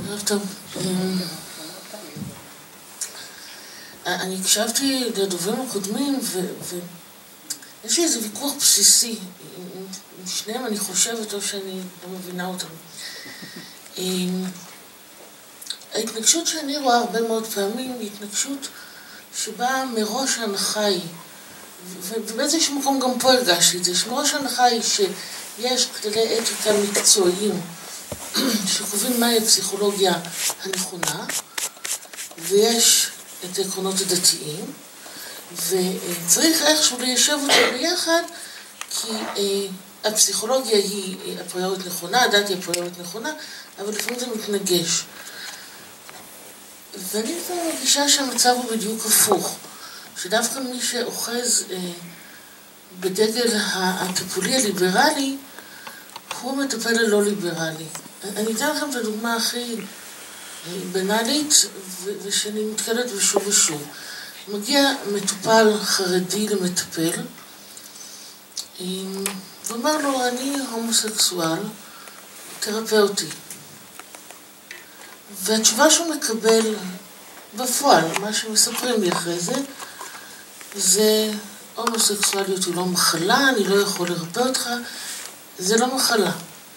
טוב, אני הקשבתי לדוברים הקודמים ויש לי איזה ויכוח בסיסי עם שניהם, אני חושבת או שאני לא מבינה אותם. ההתנגשות שאני רואה הרבה מאוד פעמים היא התנגשות שבאה מראש ההנחה היא, ובאיזשהו מקום גם פה הרגשתי את זה, שמראש ההנחה היא שיש כללי אתיקה מקצועיים שקובעים מהי הפסיכולוגיה הנכונה, ויש את העקרונות הדתיים, וצריך איכשהו ליישב אותם ביחד, כי הפסיכולוגיה היא אפריורית נכונה, הדת היא אפריורית נכונה, אבל לפעמים זה מתנגש. ואני כבר מרגישה שהמצב הוא בדיוק הפוך, שדווקא מי שאוחז בדגל הטיפולי הליברלי, הוא מטפל ללא ליברלי. אני אתן לכם את הדוגמה הכי בנאלית, ושאני מתקלת ושוב ושוב. מגיע מטופל חרדי למטפל, ואומר לו, אני הומוסקסואל, תרפא אותי. והתשובה שהוא מקבל בפועל, מה שמספרים לי אחרי זה, זה הומוסקסואליות היא לא מחלה, אני לא יכול לרפא אותך, זה לא מחלה.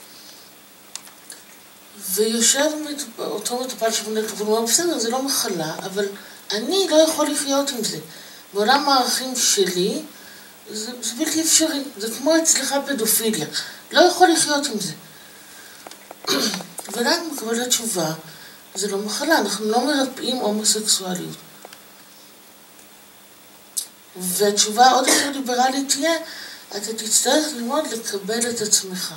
ויושב אותו מטופל שמונה לטפול, הוא אומר, בסדר, זה לא מחלה, אבל אני לא יכול לחיות עם זה. בעולם הערכים שלי, זה בלתי אפשרי. זה כמו אצלך פדופיליה. לא יכול לחיות עם זה. ולאט מקבלת תשובה, זה לא מחלה, אנחנו לא מרפאים הומוסקסואליות. והתשובה עוד יותר ליברלית תהיה, אתה תצטרך ללמוד לקבל את עצמך.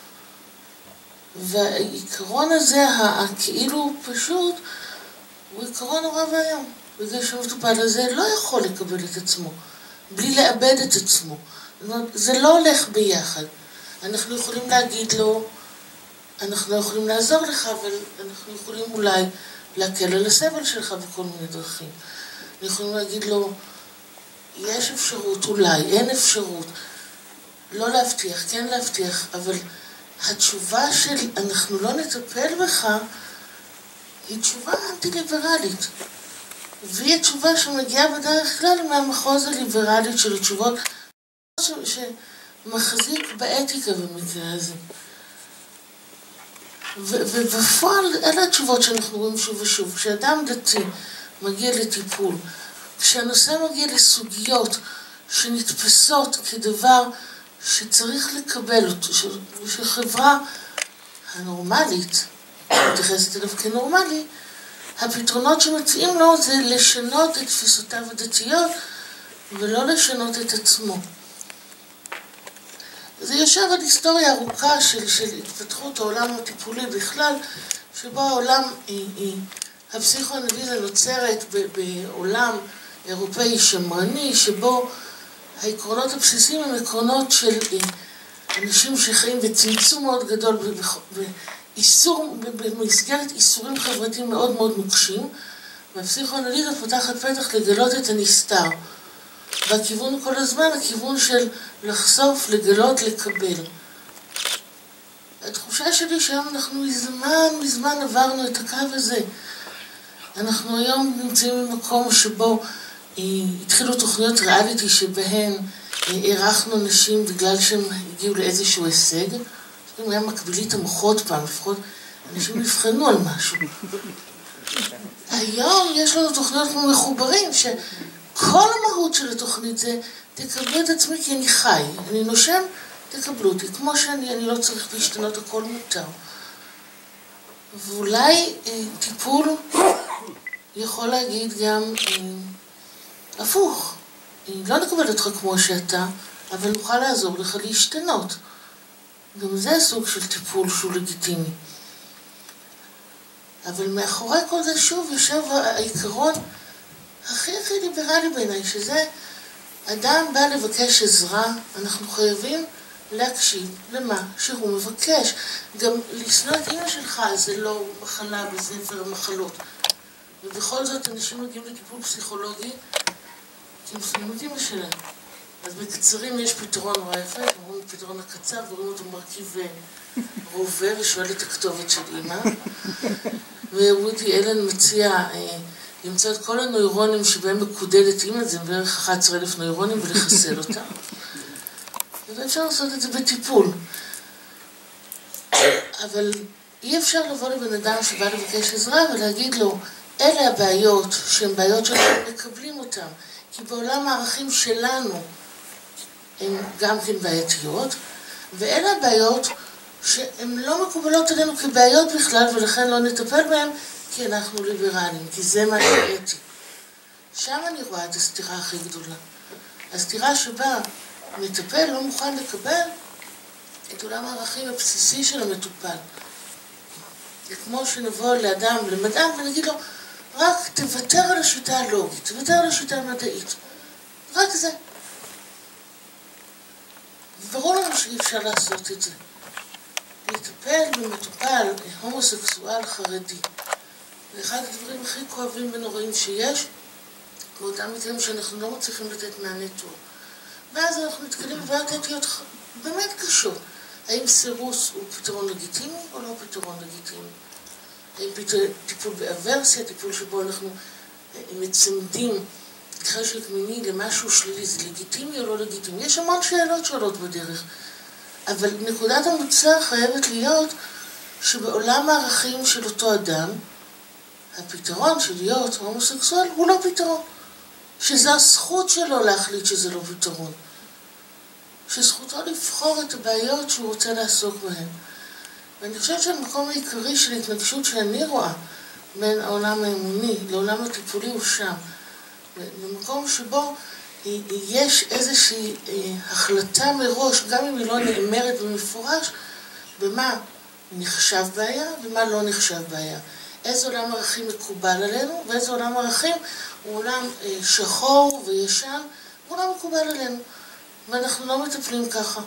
והעיקרון הזה, הכאילו פשוט, הוא עיקרון נורא והיום. בגלל שהמטופל הזה לא יכול לקבל את עצמו, בלי לאבד את עצמו. זאת אומרת, זה לא הולך ביחד. אנחנו יכולים להגיד לו, אנחנו לא יכולים לעזור לך, אבל אנחנו יכולים אולי להקל על הסבל שלך בכל מיני דרכים. אנחנו יכולים להגיד לו, יש אפשרות, אולי, אין אפשרות. לא להבטיח, כן להבטיח, אבל התשובה של אנחנו לא נטפל בך היא תשובה אנטי-ליברלית. והיא התשובה שמגיעה בדרך כלל מהמחוז הליברלית של התשובות שמחזיק באתיקה במקרה הזה. ובפועל אלה התשובות שאנחנו רואים שוב ושוב. כשאדם דתי מגיע לטיפול, כשהנושא מגיע לסוגיות שנתפסות כדבר שצריך לקבל אותו, שחברה הנורמלית מתייחסת אליו כנורמלי, הפתרונות שמציעים לו זה לשנות את תפיסותיו הדתיות ולא לשנות את עצמו. זה יושב על היסטוריה ארוכה של התפתחות העולם הטיפולי בכלל, שבו העולם, הפסיכואנליזה נוצרת בעולם אירופאי שמרני, שבו העקרונות הבסיסיים הם עקרונות של אנשים שחיים בצמצום מאוד גדול במסגרת איסורים חברתיים מאוד מאוד נוקשים, והפסיכואנליזה פותחת פתח לגלות את הנסתר. והכיוון הוא כל הזמן הכיוון של לחשוף, לגלות, לקבל. התחושה שלי שהיום אנחנו מזמן עברנו את הקו הזה. אנחנו היום נמצאים במקום שבו התחילו תוכניות ריאליטי שבהן ערכנו נשים בגלל שהם הגיעו לאיזשהו הישג. אם היה מקבילית המוחות פעם, לפחות אנשים נבחנו על משהו. היום יש לנו תוכניות כמו מחוברים, שכל המהות של התוכנית זה, תקבלו את עצמי כי אני חי, אני נושם, תקבלו אותי. כמו שאני, אני לא צריך להשתנות, הכל מותר. ואולי טיפול יכול להגיד גם הפוך. לא נקבל אותך כמו שאתה, אבל נוכל לעזור לך להשתנות. גם זה סוג של טיפול שהוא לגיטימי. אבל מאחורי כל זה שוב יושב העיקרון הכי ליברלי בעיניי, שזה אדם בא לבקש עזרה, אנחנו חייבים להקשיב למה שהוא מבקש. גם לשנוא את אמא שלך זה לא מחלה בספר המחלות. ובכל זאת אנשים מגיעים לטיפול פסיכולוגי כי הם שונאים את אמא שלהם. אז בקצרים יש פתרון נורא יפה, אומרים פתרון הקצר, ורואים אותו מרכיב רובה ושואל את הכתובת של אמא. ווודי אלן מציע למצוא את כל הנוירונים שבהם מקודדת אמא, זה בערך 11,000 נוירונים, ולחסל אותם. ואפשר לעשות את זה בטיפול. אבל אי אפשר לבוא לבן אדם שבא לבקש עזרה ולהגיד לו, אלה הבעיות שהן בעיות שאנחנו מקבלים אותן, כי בעולם הערכים שלנו הן גם כן בעייתיות, ואלה הבעיות שהן לא מקובלות עלינו כבעיות בכלל, ולכן לא נטפל בהן, כי אנחנו ליברליים, כי זה מה שאתי. שם אני רואה את הסתירה הכי גדולה. הסתירה שבה המטפל לא מוכן לקבל את עולם הערכים הבסיסי של המטופל. זה כמו שנבוא לאדם, למדען, ונגיד לו, רק תוותר על השיטה הלוגית, תוותר על השיטה המדעית. רק זה. ברור לנו שאי אפשר לעשות את זה. לטפל במטופל הומוסקסואל חרדי. זה אחד הדברים הכי כואבים ונוראים שיש, באותם מקרים שאנחנו לא מצליחים לתת מענה טוב. ואז אנחנו נתקלים בבעיות אתיות באמת קשות. האם סירוס הוא פתרון לגיטימי או לא פתרון לגיטימי? האם טיפול באברסיה, טיפול שבו אנחנו מצמדים חשק מיני למשהו שלילי, זה לגיטימי או לא לגיטימי? יש המון שאלות שעולות בדרך. אבל נקודת המוצא חייבת להיות שבעולם הערכים של אותו אדם, הפתרון של להיות הומוסקסואל הוא לא פתרון. שזו הזכות שלו להחליט שזה לא פתרון. שזכותו לבחור את הבעיות שהוא רוצה לעסוק בהן. ואני חושבת שהמקום העיקרי של התנגשות שאני רואה בין העולם האמוני לעולם הטיפולי הוא שם. במקום שבו יש איזושהי החלטה מראש, גם אם היא לא נאמרת במפורש, במה נחשב בעיה ומה לא נחשב בעיה. איזה עולם ערכים מקובל עלינו, ואיזה עולם ערכים הוא עולם שחור וישן, הוא לא מקובל עלינו. ואנחנו לא מטפלים ככה.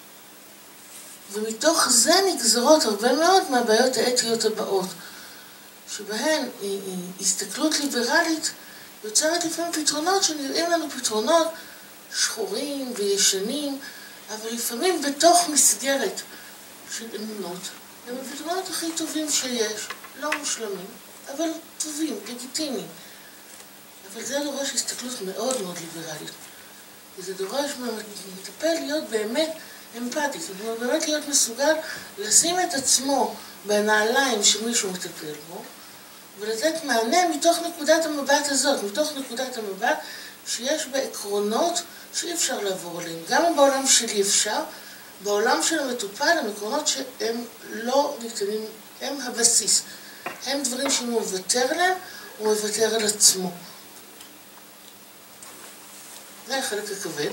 ומתוך זה נגזרות הרבה מאוד מהבעיות האתיות הבאות, שבהן הסתכלות ליברלית יוצרת לפעמים פתרונות שנראים לנו פתרונות שחורים וישנים, אבל לפעמים בתוך מסגרת של אמונות, הם הפתרונות הכי טובים שיש, לא מושלמים, אבל טובים, לגיטימיים. אבל זה דורש הסתכלות מאוד מאוד ליברלית. וזה דורש מהמטפל להיות באמת אמפתי, זאת אומרת, באמת להיות מסוגל לשים את עצמו בנעליים שמישהו מטפל בו, ולתת מענה מתוך נקודת המבט הזאת, מתוך נקודת המבט שיש בה עקרונות שאי אפשר לעבור עליהם. גם בעולם שלי אפשר, בעולם של המטופל הם עקרונות שהם לא ניתנים, הם הבסיס. הם דברים שאם הוא מוותר עליהם, הוא מוותר על עצמו. זה החלק הכבד.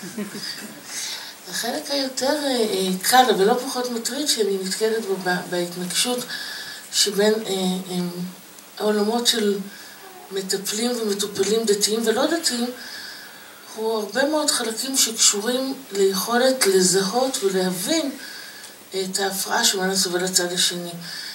החלק היותר קל ולא פחות מטריד שאני נתקלת בו בהתנגשות שבין העולמות של מטפלים ומטופלים דתיים ולא דתיים, הוא הרבה מאוד חלקים שקשורים ליכולת לזהות ולהבין את ההפרעה שמנה סובל הצד השני.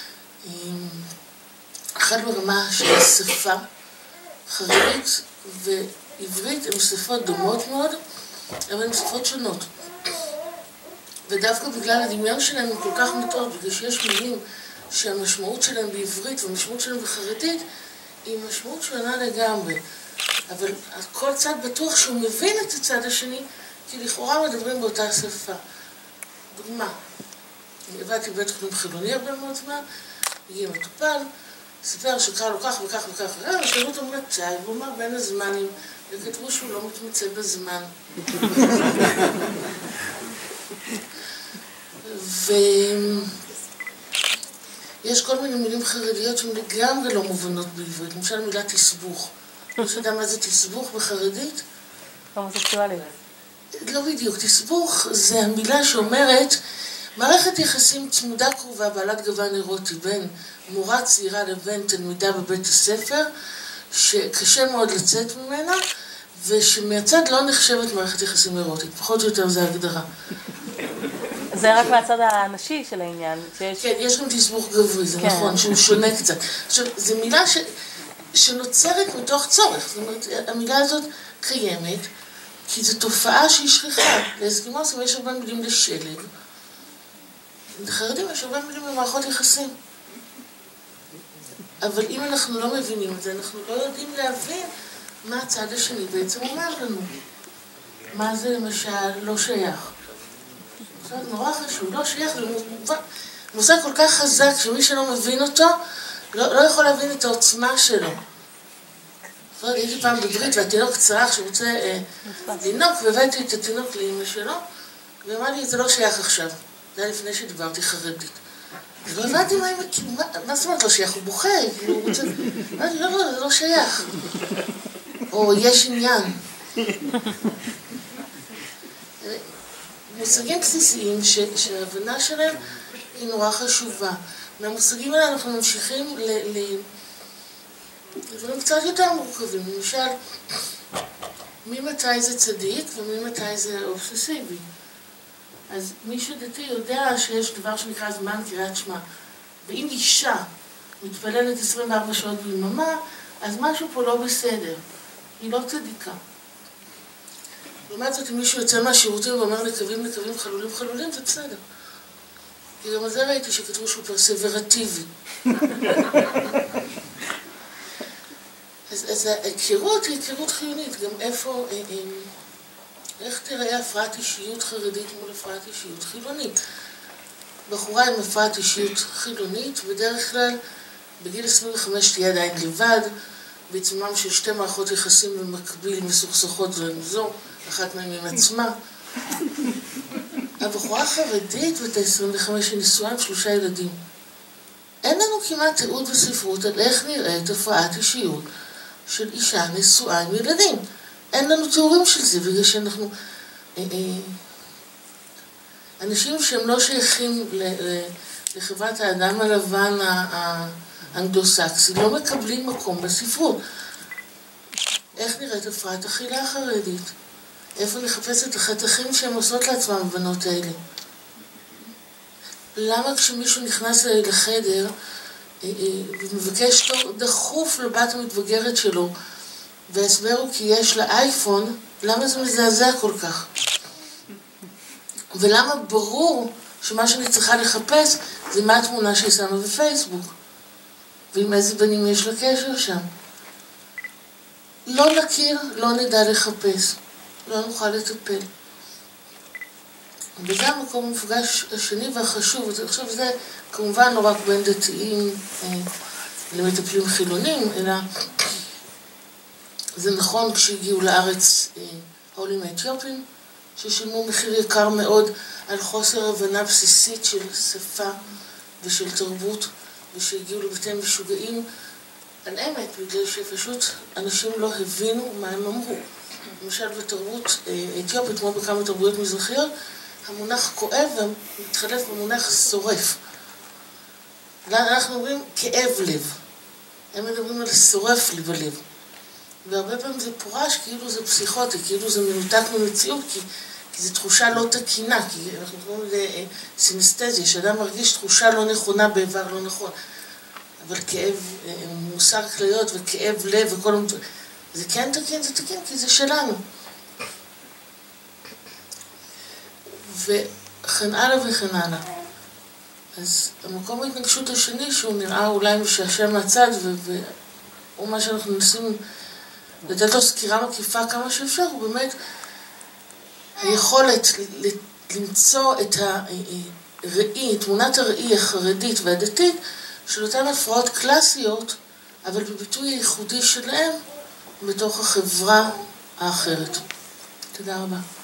אחד ברמה של שפה חרדית ועברית הן שפות דומות מאוד, אבל הן שפות שונות. ודווקא בגלל הדמיון שלהם הם כל כך מטעות, בגלל שיש מילים שהמשמעות שלהם בעברית והמשמעות שלהם בחרדית היא משמעות שונה לגמרי. אבל כל צד בטוח שהוא מבין את הצד השני, כי לכאורה מדברים באותה שפה. דוגמה, אני עבדתי בבית חולים חילוני הרבה מאוד זמן, הגיע מטופל, סיפר שקרה לו כך וכך וכך, ושאלו אותו מתי, והוא אמר בין הזמנים, וכתבו שהוא לא מתמצא בזמן. ויש כל מיני מילים חרדיות שהן לגמרי לא מובנות בעברית, למשל מילה תסבוך. לא יודע מה זה תסבוך בחרדית? הומוסקסואלית. לא בדיוק, תסבוך זה המילה שאומרת מערכת יחסים צמודה קרובה בעלת גוון אירוטי בין מורה צעירה לבין תלמידה בבית הספר שקשה מאוד לצאת ממנה ושמהצד לא נחשבת מערכת יחסים אירוטית, פחות או יותר זה הגדרה. זה רק מהצד הנשי של העניין. כן, יש גם תסבוך גברי, זה נכון, שהוא שונה קצת. עכשיו, זו מילה שנוצרת מתוך צורך, זאת אומרת, המילה הזאת קיימת, כי זו תופעה שהיא שכיחה. לאסקימוסים יש הרבה מילים לשלג. לחרדים יש הרבה מילים למערכות יחסים. אבל אם אנחנו לא מבינים את זה, אנחנו לא יודעים להבין מה הצד השני בעצם אומר לנו. מה זה למשל לא שייך. זה נורא חשוב, לא שייך, זה מושג כל כך חזק שמי שלא מבין אותו, לא יכול להבין את העוצמה שלו. הייתי פעם בברית והתינוק צרח שרוצה לנוק, והבאתי את התינוק לאמא שלו, ואמר לי, זה לא שייך עכשיו. זה היה לפני שדיברתי חרדית. אז לא הבנתי מה זאת אומרת לא שייך, הוא בוכה, הוא רוצה... אמרתי, לא, זה לא שייך. או יש עניין. מושגים בסיסיים שההבנה שלהם היא נורא חשובה. מהמושגים האלה אנחנו ממשיכים לדברים קצת יותר מורכבים. למשל, ממתי זה צדיק וממתי זה אובססיבי. אז מי שדתי יודע שיש דבר שנקרא זמן קריאת שמע. ואם אישה מתפללת 24 שעות ביממה, אז משהו פה לא בסדר. היא לא צדיקה. לעומת זאת, אם מישהו יוצא מהשירותים ואומר נקבים, חלולים, זה בסדר. כי גם על זה ראיתי שכתבו שהוא פרסברטיבי. אז ההיכרות היא היכרות חיונית. גם איפה, איך תראה הפרעת אישיות חרדית מול הפרעת אישיות חילונית? בחורה עם הפרעת אישיות חילונית, בדרך כלל בגיל 25 תהיה עדיין לבד, בעיצומם של שתי מערכות יחסים במקביל מסוכסכות זו עם זו, אחת מהן עם עצמה. הבחורה חרדית בת ה-25 היא נשואה עם 3 ילדים. אין לנו כמעט תיעוד בספרות על איך נראית הפרעת אישיות של אישה נשואה עם ילדים. אין לנו תיאורים של זה, בגלל שאנחנו... אנשים שהם לא שייכים לחברת האדם הלבן האנגלו-סקסי לא מקבלים מקום בספרות. איך נראית הפרעת אכילה החרדית? איפה נחפש את החתכים שהן עושות לעצמם הבנות האלה? למה כשמישהו נכנס לחדר ומבקש דחוף לבת המתבגרת שלו והסבר הוא כי יש לה אייפון, למה זה מזעזע כל כך? ולמה ברור שמה שאני צריכה לחפש זה מה התמונה שהיא שמה בפייסבוק ועם איזה בנים יש לה קשר שם. לא נכיר, לא נדע לחפש, לא נוכל לטפל. וזה המקום המפגש השני והחשוב. עכשיו זה כמובן לא רק בין דתיים למטפלים חילונים, אלא זה נכון כשהגיעו לארץ העולים האתיופים, ששילמו מחיר יקר מאוד על חוסר הבנה בסיסית של שפה ושל תרבות, ושהגיעו לבתי משוגעים על אמת, בגלל שפשוט אנשים לא הבינו מה הם אמרו. למשל בתרבות אתיופית, כמו בכמה תרבויות מזרחיות, המונח כואב מתחלף במונח שורף. אנחנו אומרים כאב לב. הם מדברים על שורף לי בלב. והרבה פעמים זה פורש כאילו זה פסיכוטי, כאילו זה מנותק ממציאות, כי זו תחושה לא תקינה, כי אנחנו קוראים לזה סינסטזיה, שאדם מרגיש תחושה לא נכונה באיבר לא נכון. אבל כאב, מוסר כליות וכאב לב וכל המצוא. זה כן תקין, זה תקין, כי זה שלנו. וכן הלאה וכן הלאה. אז המקום ההתנגשות השני, שהוא נראה אולי משעשע מהצד, והוא מה שאנחנו מנסים לתת לו סקירה מקיפה כמה שאפשר, הוא באמת היכולת למצוא את הראי, תמונת הראי החרדית והדתית של אותן הפרעות קלאסיות, אבל בביטוי הייחודי שלהם בתוך החברה האחרת. תודה רבה.